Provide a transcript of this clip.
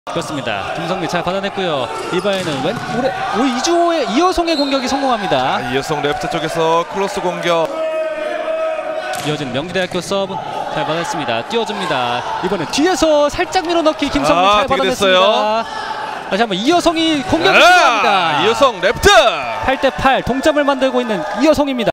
그렇습니다. 김성미 잘 받아냈고요. 이번에는 이주호의 이여송의 공격이 성공합니다. 이여송 레프트 쪽에서 크로스 공격. 이어진 명지대학교 서브 잘 받았습니다. 띄워줍니다. 이번엔 뒤에서 살짝 밀어넣기 김성미 잘 받아냈습니다. 다시 한번 이여송이 공격을 시도합니다. 이여송 레프트 8대8 동점을 만들고 있는 이여송입니다.